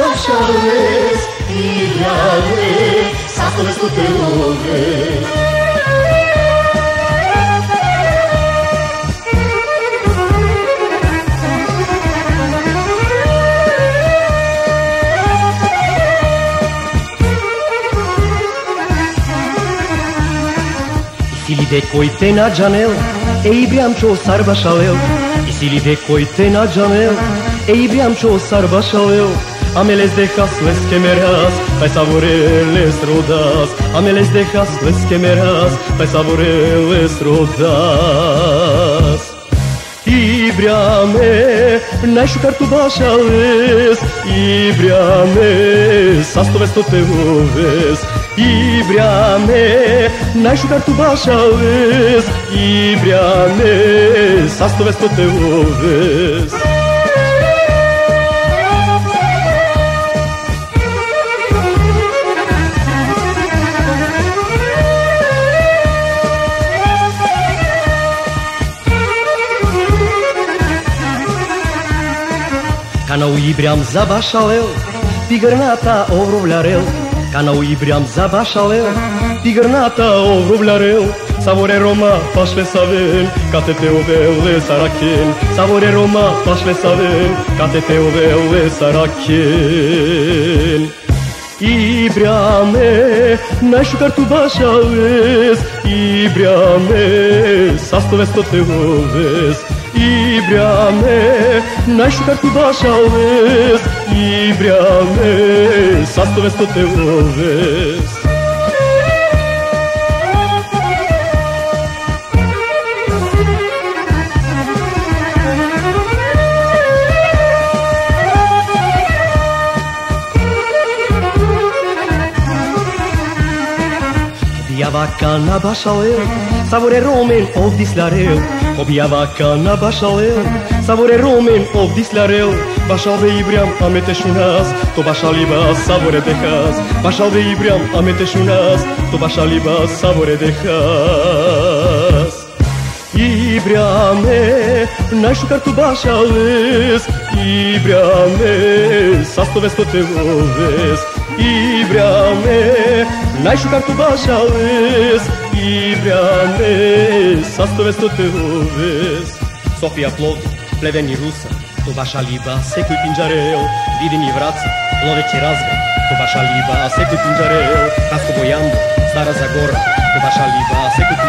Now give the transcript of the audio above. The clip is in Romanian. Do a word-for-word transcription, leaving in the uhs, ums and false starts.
baixales, Ibrame, sasto vesto te ove. Isili de coite na janel, e Ibrahim čo sarba šalel. Isili de coite na janel, e Ibrahim čo sarba šalel. Ameles dejas les quemerás, pa saboreles rodas. Ameles dejas les quemerás, pa saboreles rodas. Ibrahime, n-ai șucar tu bașales, Ibrahime, sasto vesto te oves. Ibrahime, n-ai șucar tu bașales, Ibrahime, sasto vesto te oves. Канау Ibrahim забашалел, пигърната овровлярел. Канау Ibrahim забашалел, пигърната овровлярел. Саворе Рома, пашле савен, кате те овеле саракен. Саворе Рома, пашле савен, кате те овеле саракен. Ibrahime, n-ai șucar tu bașales, Ibrahime, sasto vesto te oves. Ibrahime, n-ai șucar tu bașales, Ibrahime, sasto vesto te oves. Obiava cana bașalel, savore romen of dislarel. Obiava cana bașalel, savore romen of dislarel. Bașalve Ibrahim ameteșunas, to bașaliba savore dehas. Bașalve Ibrahim ameteșunas, to bașaliba savore dehas. Ibrahime, n-ai șucar tu bașales, Ibrahime, sasto vesto te oves. Ibrahime, n-ai șucar tu bașales, Ibrahime, sasto vesto te oves. Sofia Plovdiv, pleveni Rusa, to bašaliba, sekuj pinđarel. Vidini vraca, loveći razga, to bašaliba, sekuj pinđarel. Kaskovo Jambo, Stara Zagora, to bašaliba, sekuj